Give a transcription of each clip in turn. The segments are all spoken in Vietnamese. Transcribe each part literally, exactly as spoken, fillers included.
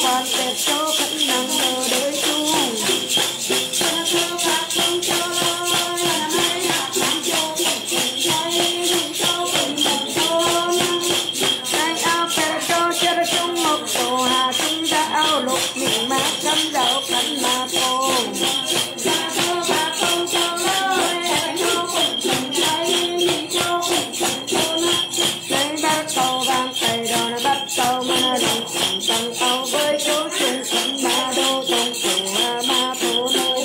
quan tết cho khẩn nắng ở đời chung mình má cắm rau cắn mà phong lấy bắt cầu vàng tay đò nó bắt cầu mà nó đồng thẳng tăng áo với chỗ chung khẩn mà đô tông phủ mà phố nơi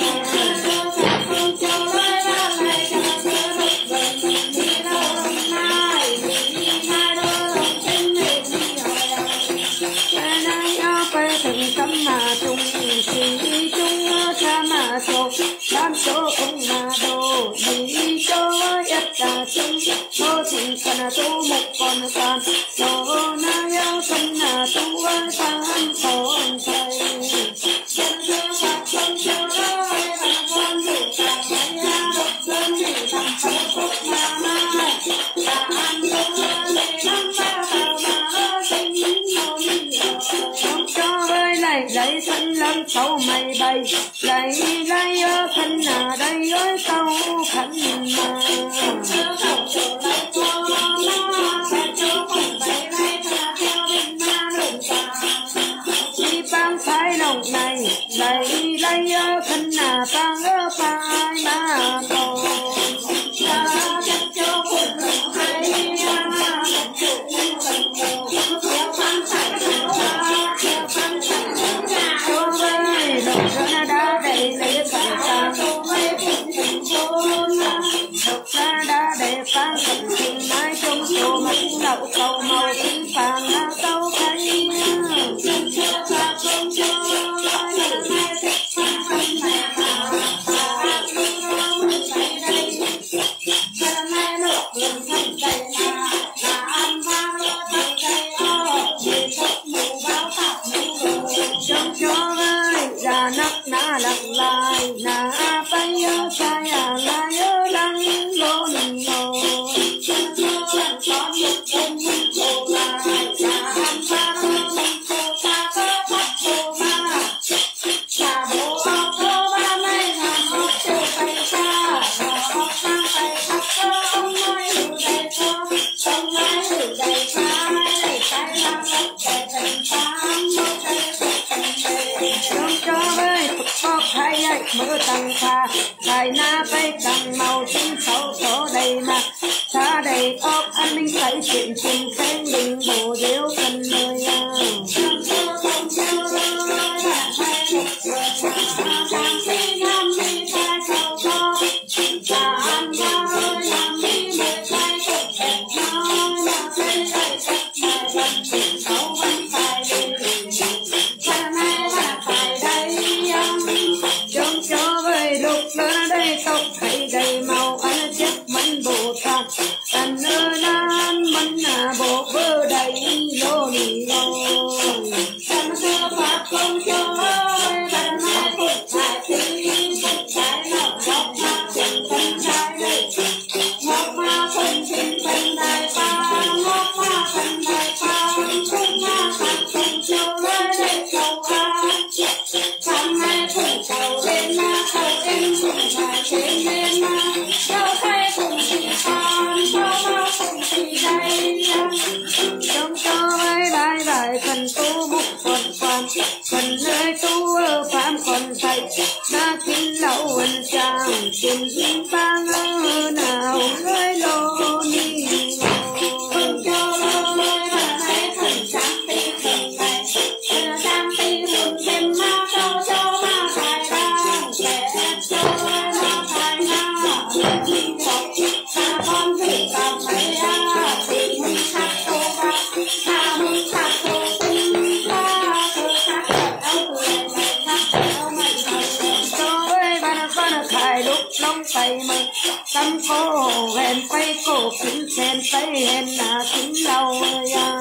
cắm mà chung chỉ chung cha mà số đám số không mà đồ đi cho ít là chung số tình cần là tu một con con số na yêu thân là tu với tan còn thầy chân chưa phát chân chưa ơi là con đủ cả mấy ha dân thì thằng thằng phúc mà mai ta ăn luôn để năm ba tàu mà sinh nhiều không cho với lại lấy thân lâm sâu mày bay lấy lấy ở thân là đây ơi tao khẩn mà băng phái lòng này lấy lấy ở thân là băng ở phái mà còn ta chắc cho một lần hay cho với lòng nó đã đầy lấy phản sang độc ra đã để phán phận tình mãi trong số mắt đậu cầu màu tình phàng là câu thấy nắp na lặng lại na bay ở trái à la nhớ đang lộn lộn chân chưa ăn con một đêm một cô lại cha ăn ba lô cô ta có bắt cô ba cha bố ốc cô ba mấy làm ốc chưa tay cha ốc sang tay khắc ông nói đủ đầy cho ông nói đủ đầy cha đầy tay làm ốc đầy thành tám ốc đầy không cho với ốc hay ấy mưa tăng pha thầy na bay tăng màu tím sâu số đầy mà xa đầy ốc an ninh thấy chuyện tình khen đình bồ điếu cần nơi à không cho không cho rồi bạn hay một giờ cha đang đi nam đi tay sâu cho cha ăn ra ơi làm đi mười tay cực đẹp nói là thấy đầy sắc bài văn tình sâu văn tài đi cha này là phải đây trong cho với lục lớn đây tóc thấy đầy màu ăn chết mắn bồ tát ăn ơi ăn mắn là bộ bơ đầy lô nì lô chân xưa phát không cho ơi chân mai phục thái thi phục thái nào ngọc ma tình thân trai đây ngọc ma tình tình thân đại pha ngọc ma thân đại pha không ma thân không cho ơi đây cầu an thằng này cùng cầu lên ma cầu em cùng phải trên lên ma đâu thay cùng thì con đâu ma cùng thì đây trong cho ấy bài bài phần tu mục phần quan phần nơi tu ở phạm còn thầy đã kín lậu ẩn trang tình duyên vang ở nào nơi lô ni không cho ơi mà thấy thần sáng ti thần này sáng ti hồn thêm ma cho cho ma thầy đang kẻ cho ma thầy na tình học ta con thử cảm thấy à tình khắc tô ba ta muốn khắc tô tình ta thử khắc áo cười mày khắc áo mày cho ơi ba con khải lúc long tay mày tâm cô hẹn quay cổ kính xem tay hẹn là kính lâu ơi à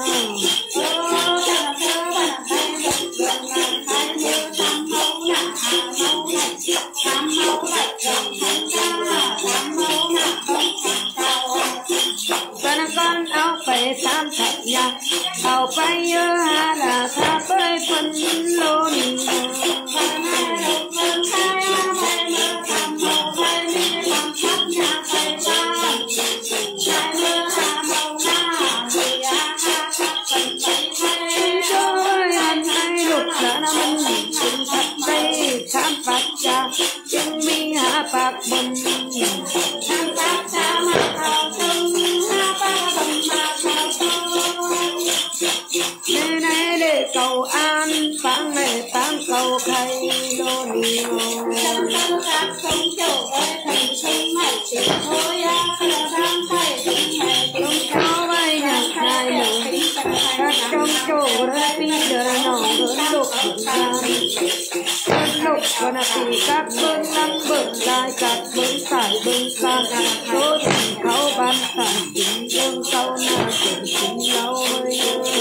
ô ta là thơ ba là hay một lần ngàn hai mươi trăm mẫu nạ hà mẫu này trăm mẫu lại gần thân ta trăm mẫu nạ không thành cao con con áo phải tam thật nhà áo bay ơ hà là tha với phân lô ni ba nay lục lần khai a bay mơ tham mơ bay mi làm phát nhà bay ba bay mơ hà mâu na thì a ha phát phần bay thay trôi anh hay lục đã nam mình tình thật đây khám phát cha chứng minh hạ bạc bầm khám phát cha mà thao tung hạ bạc bầm mà thao tung nơi này để cầu an phán này phán cầu khay lô ni trong tâm các sông châu ơi thành sông mạch chỉ thôi á là đang thay sông mạch trong cao bay nhạc dài nổi các trong chỗ đã đi giờ nọ hướng lục ra lục còn là thì các bên năm bừng lại các bên phải bên xa số tình khâu ban sản tình dương sâu na tình tình lâu hơi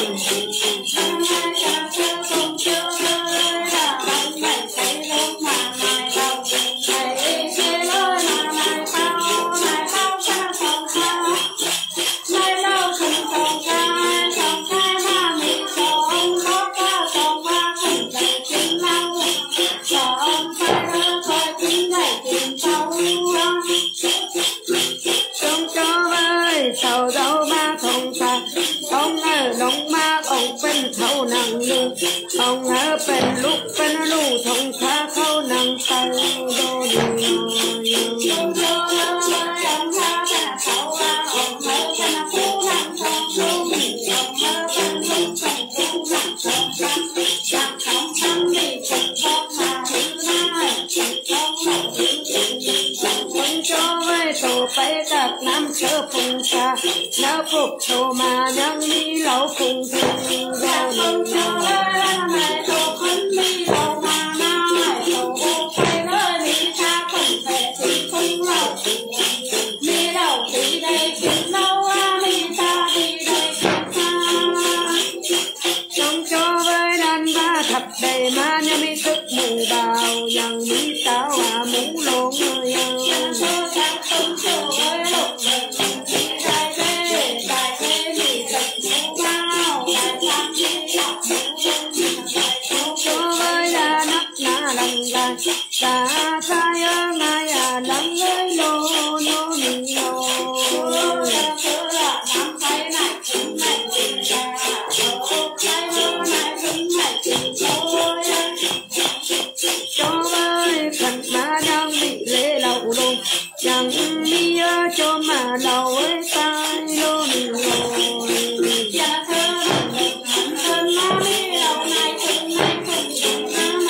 sầu dâu ba thông xa ông ở nông ma ông bên thâu nặng lư ông ở bên lúc bên lù thông xa khâu nặng tay đô đi ông cho ông ha bên thâu à ông ở bên phú nặng thông dung ông ở bên lúc bên phú nặng thông xa chẳng không thăm đi chẳng không mà hữu na không mà hữu ông cho với tổ bay các nam sơ phùng xa nó phục thù mà nhân đi lâu cùng thương ra không cho ra này tổ khấn đi lâu mà nói tổ vô phải nói đi xa không thể thì không lâu đi đâu đi đây kiếm lâu á đi xa đi đây kiếm xa không cho với đàn ba thập đầy mà nhà mi thức mù bào yang mi tao à mũ lộn người ơi cho chắc không cho với lục ta sai ơ ngay à lắng ơi lô lô mình lô cứ là năm tay này chúng này tình ra tay mơ này chúng này tình thôi cho ơi phần mà đang bị lê lậu lô chẳng đi ơ cho mà lậu ấy tay lô mình lô cha thơ mình hẳn thân mà đi lậu này chúng này cùng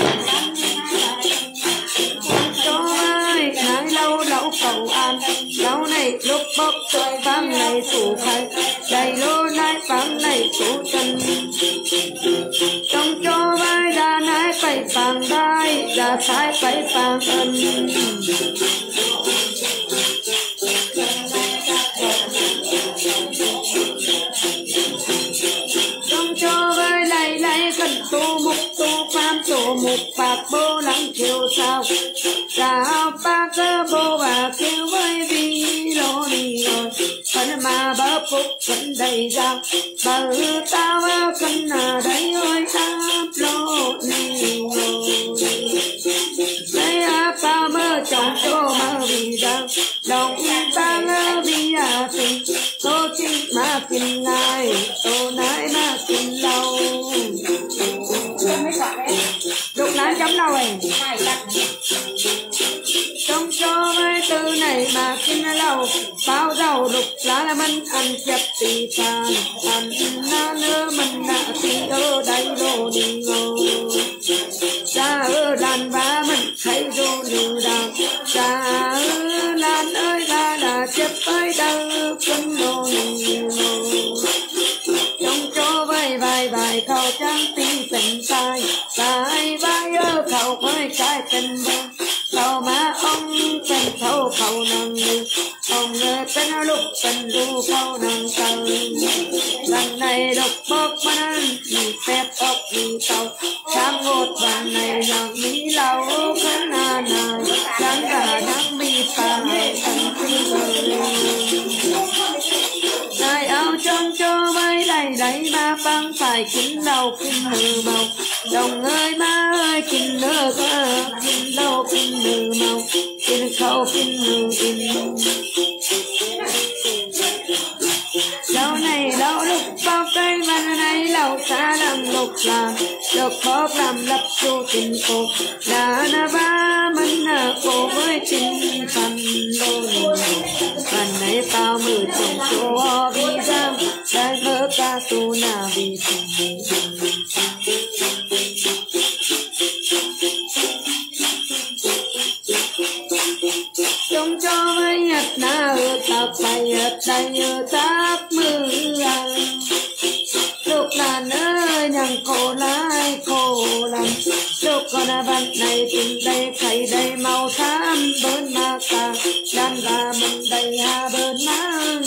lâu cầu an lâu này lúc bốc tôi vang này thủ khai đầy lô này vang này thủ chân trong cho vai ra này phải vàng đai ra sai phải vàng ân trong cho vai này này cần tu mục tu phan tu mục bạc bô lắng chiều sao sao ba cơ bô bà kêu với vi lô đi rồi phần mà bơ phúc vẫn đầy ra bờ tao cần ở đây ơi áp lô đi rồi đây à ba mơ chồng cho mơ vì ra lòng ta ngơ vì à tình tô chi mà kinh ngài tô nái mà kinh lâu lúc nãy chấm đâu rồi trong cho với từ này mà kinh lâu bao dầu lục lá là mình ăn chập tì phàn ăn na nơ mình đã thì ở đây đồ đi ngô ra ở đàn ba mình thấy đồ lưu đàn ra ở đàn ơi ba là chập ơi đâu phân đồ đi ngô trong cho với vài vài khẩu trang tí tình sai vài vài ơ khẩu với cái tình bơ khẩu mà ông tình khẩu khẩu nâng đi ông ngờ tên lúc tình đu khẩu nâng tờ lần này độc bốc mà ăn vì phép ốc vì tàu sáng một vàng này lòng mỹ lâu khấn à nà sáng cả nắng mi phà thần kinh này áo trong cho với đầy đầy ba băng phải kín đầu kinh hư màu đồng ơi má ơi kinh nơ qua kinh lâu kinh nơ mau kinh khâu kinh nơ kinh lâu này lâu lúc bao cây mà này lâu xa làm lục làm lục khó làm lập chu tình cô đã na ba mình na cô với tình phần đôi phần này tao mười chồng cho vì giang đang hơ ca tu na vì tình trong cho với nhật na ở tập bài nhật đại ở tác mưa lúc là nơi nhằng khổ lại khổ lắm lúc còn là bạn này tình đây khay đây màu xám bớn ma ca đàn gà mình đầy hà bớn má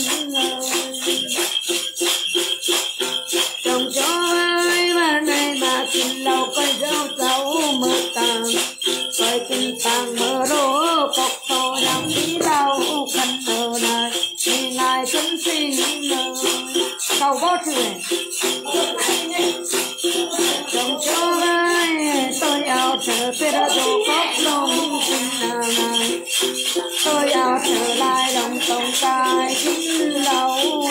trong cho ai mà này mà tình lâu coi dấu dấu mơ tàng coi tình tàng mơ đô cọc thô đang đi đau khăn thờ này thì ngài chân sinh cầu vô chuyện trong cho ai tôi ao trở về đã đồ cốc lông xin nào này tôi ao trở lại lòng tổng cài xin lâu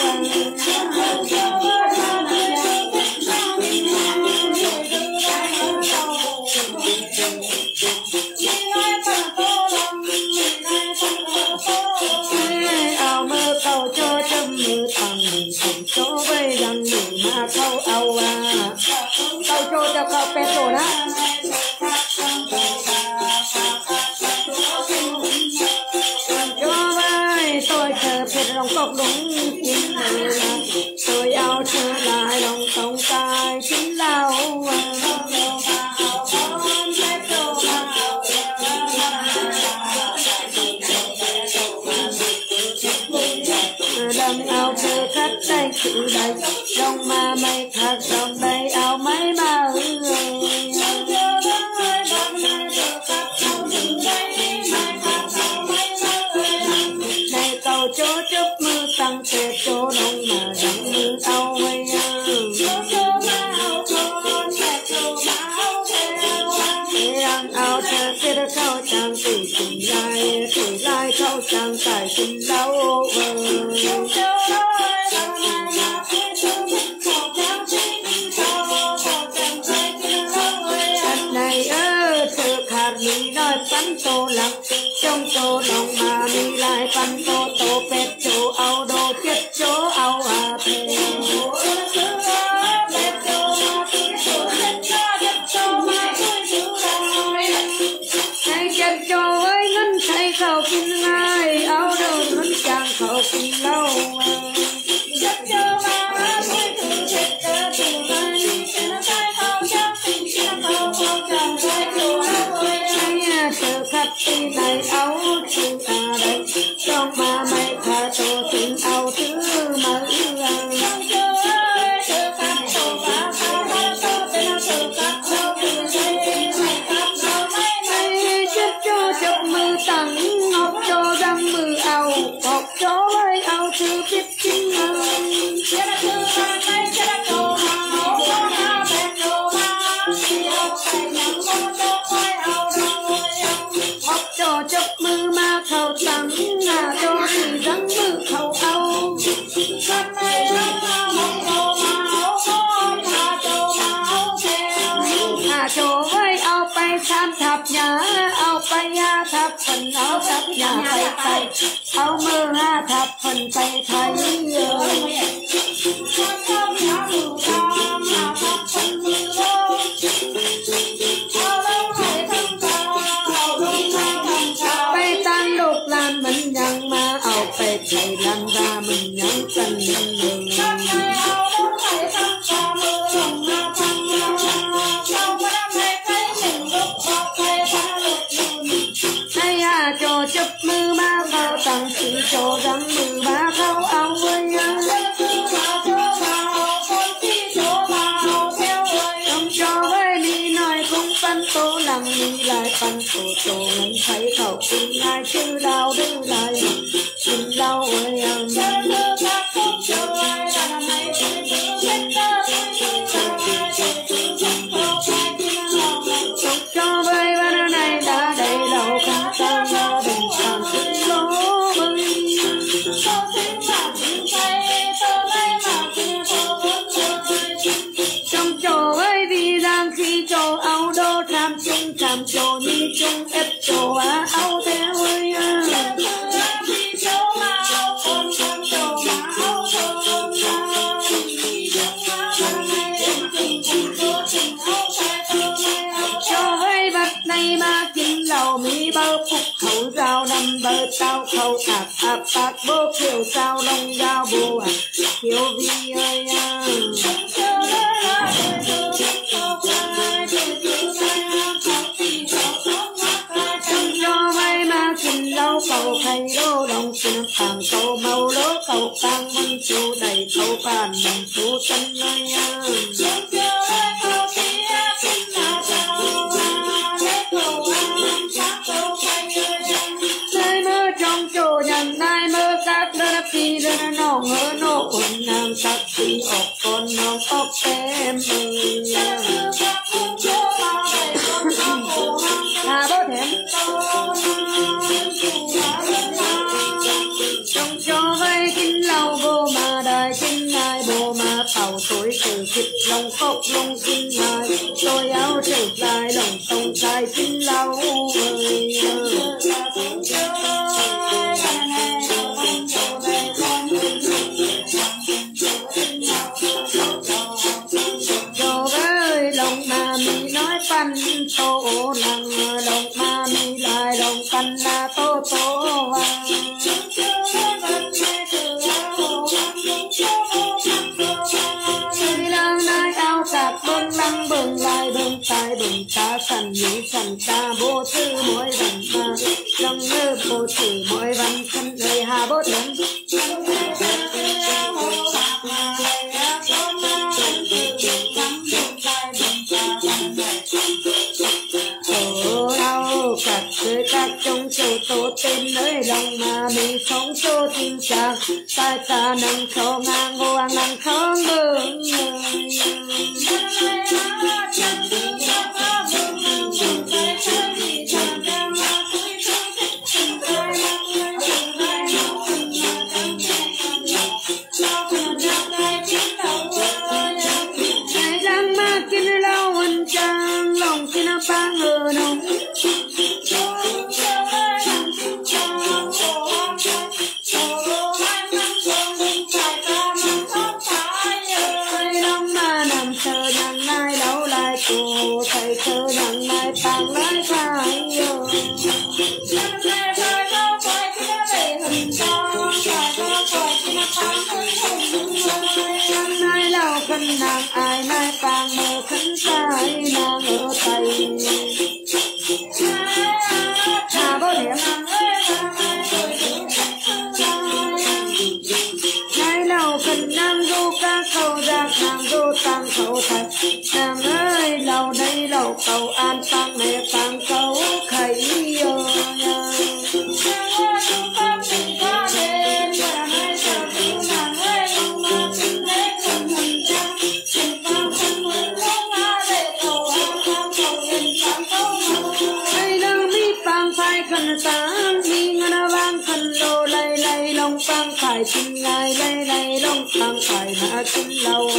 ao mơ cầu cho chấm mưa thằng mình cùng số với rằng mình mà câu ao à câu cho cho cậu bé rồi đó cho vai tôi chờ biết lòng cốc đúng chính là tôi ao trở lại lòng tổng cài chính lao đầm ao chờ khách đây sự đây trong ma mây khác trong đây ao mấy ma này cầu chỗ chúc mưa tăng tệ chỗ đông mà đặng mưa ao quay ăn ao chờ sẽ được khâu trang từ tình lai từ lai khâu trang tại tình lâu này ơ thực hạt mi nói bắn tô lặng trong tô lòng mà mi lại bắn tô tô pet chỗ ao đồ chết chỗ ao à phê hay chết cho ấy ngân thấy khẩu kinh ai ao đâu ngân chàng khẩu kinh lâu khi này áo thứ à đây trong mà mày thả cho tình áo thứ mà chết cho chụp mưa tặng ngọc cho răng mưa áo ngọc cho lấy áo thứ biết chính cho chốc mưa ma khẩu trắng ngà cho thì rắn mưa khẩu âu hà cho với áo bay tham thập nhà áo bay ha thập phần áo thập nhà bay thay áo mưa ha thập phần bay thay mình nhang ma ao pe thầy lan ra mình nhang chân mình hay à cho chụp mưa ma khâu tặng sự cho răng mưa ba khâu ao với không cho với đi nói không phân tô lặng đi lại phân tô tô mình thấy khẩu kinh ai chứ đau đưa lại kinh đau ơi em hãy subscribe cho kênh Ghiền Mì Gõ để không bỏ lỡ những video hấp dẫn. âm bơ tao khâu ạp ạp ạp bố kiểu sao đông giao bùa kiểu vi ơi à cho vay mà xin lâu cầu thầy đô đồng xin phàng cầu màu lỗ cầu tăng mân chú đầy cầu bàn đồng chú tân ơi à khi đơn nó ngỡ nó ổn nàng sắc khi ọc con nó ọc em ơi hà bố thèm trong cho vay kinh lâu vô mà đài kinh ngài bồ mà tàu tối từ thịt lòng khóc lòng kinh ngài tôi áo trở dài lòng tông dài kinh lâu ơi pan tô nằng đồng ma mi lại đồng pan la tô tô đang nai ao cạp bưng lăng bưng lại bưng tai bưng ta sẵn những sẵn ta bố sư mỗi văn ma lòng ngơ bố sư mỗi văn thân lời hà bố thân các trong châu tổ tên nơi lòng mà mình sống số tình trạng ta ta nâng khâu ngang hoa ngang không bừng nàng ai nay càng mơ khấn sai nàng ở tay hà bố điểm nay lâu cần nàng du ca khâu giặc nàng du tăng khâu thạch nàng ơi lâu đây lâu cầu an tăng mẹ tăng cầu khẩy sáng đi ngân vang khăn lô lay lay long phang phải chinh ngài lay lay long phang phải hạ chinh lâu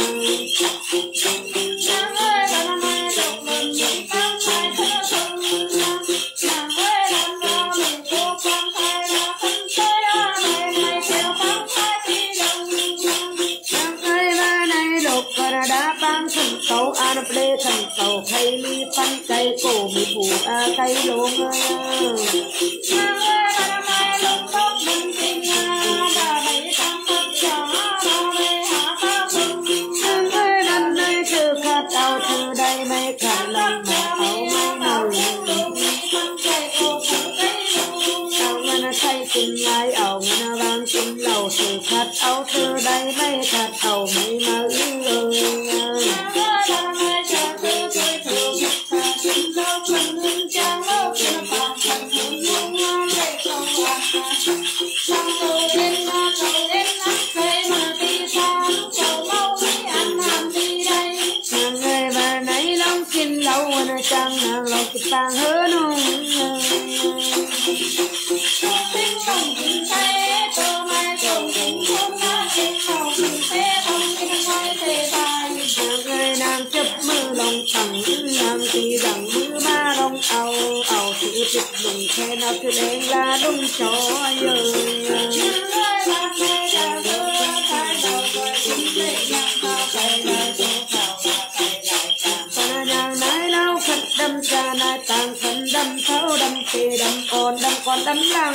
cầu an ple thành cầu khay mi pan cây cổ mi phủ a cây lô ngơ tao từ đây mấy khát lòng mà áo mấy nầu tao ngân say tình ai ảo ngân vang tình lầu từ khát áo từ đây mấy khát ảo mấy mà ư chẳng nàng lòng kịch tàng hứa nung tiếng lòng tình say tô mai trồng tình không na tình lòng tình thế không tình hai thế bài nàng ơi nàng chấp mưa lòng thẳng nàng thì rằng mưa ba đông ảo ảo sự trực lùng khe nào cứ đến là đúng cho ơi đâm cha na tàng phần đâm thấu đâm tê đâm con đâm con đâm lăng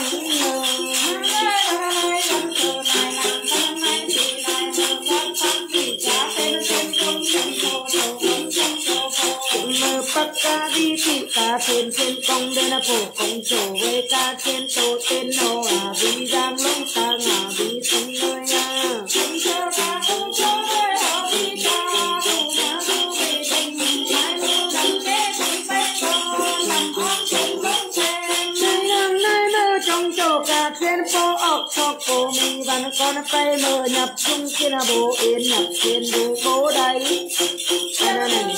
bắc ca đi thị ca trên trên công đây là phổ công chủ với ca trên tô tên nô à vì giang lông ta ngả vì sông nơi à không cho ta không cho nơi họ đi ta không nhớ không về tình ai luôn đắm kế tình phép cho làm óc trên lông sen nơi nắng nơi mơ trong chỗ ca trên phố ốc cho cô mình và nó con tay mơ nhập chung kia là bộ yên nhập trên đủ cố đấy anh này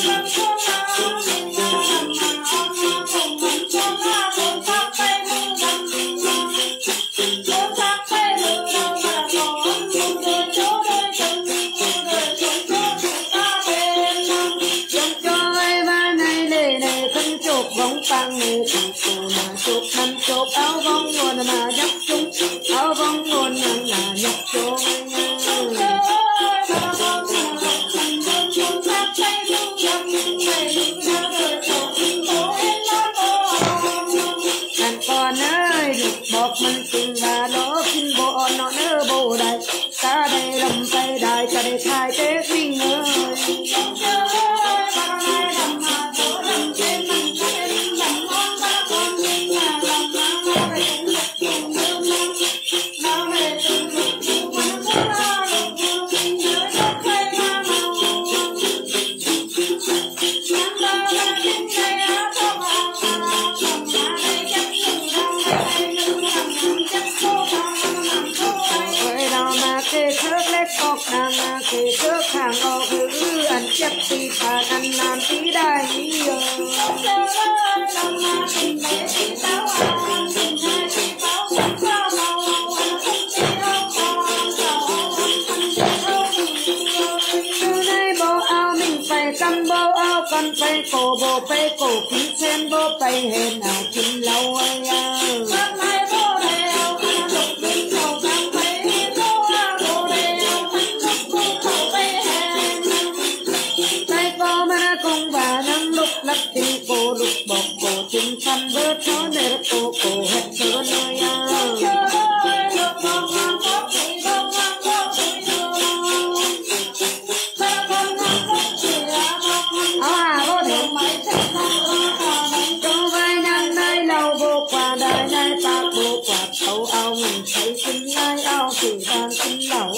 băng này thằng cô mà chụp năm chụp áo bông nguồn mà nhấp chúng áo bông nguồn nặng là nhấp chỗ đàn con ơi được bọc mình tình và nó kinh bộ nó nỡ bộ đại ta đây lầm tay đại ta đây khai tế kinh ơi nàng kể trước hàng ngõ cứ ăn chấp thì phạt ăn làm tí đại nhiều từ nay bộ áo mình phải cắm bộ áo còn phải cổ bộ phải cổ khí xem bộ phải hên nào chính lâu ơi à lắc tình cô lục bọc cổ tình khăn bớt nó để cô cổ hết sơ nơi à à vô thể trong vai năm nay lâu vô quả đời nay ta vô quả thấu ao mình thấy xin ai ao thì đang xin lẩu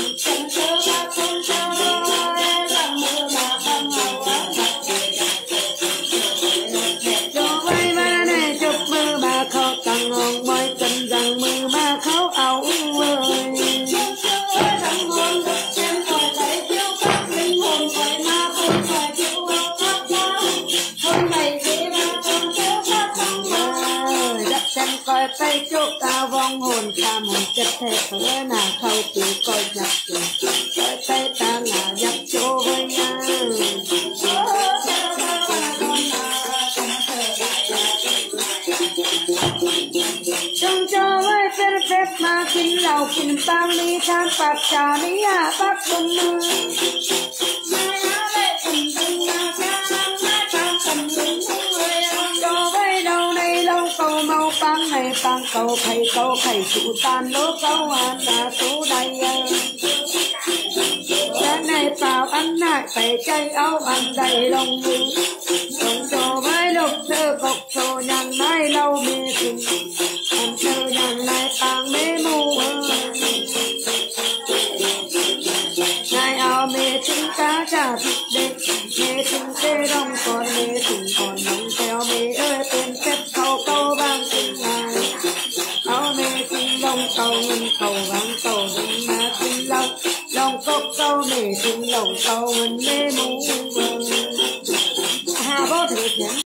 coi tay chốt tao vong hồn ta một chất thể thở nào khâu tì coi nhập tình coi tay ta là nhập chỗ với nhau trong cho với phép phép mà kinh lầu kinh bang đi tham bạc trà đi à bác bông mưa câu mau băng này băng câu thầy câu thầy chủ tan lố câu ăn là số đây cái này vào ăn lại phải chay áo ăn đầy lòng người đồng cho với lục thơ cọc cho nhằn mai lâu mê tình ăn thơ nhằn này băng mê mù ngày áo mê tình cá trả thịt đêm mê tình tê đông còn mê tình còn nóng theo mê ơi tên phép câu câu vang tình ai áo mê tình đông câu ngân câu vang câu tình mà tình lâu lòng cốc câu mê tình lòng câu ngân mê mù hà vô thể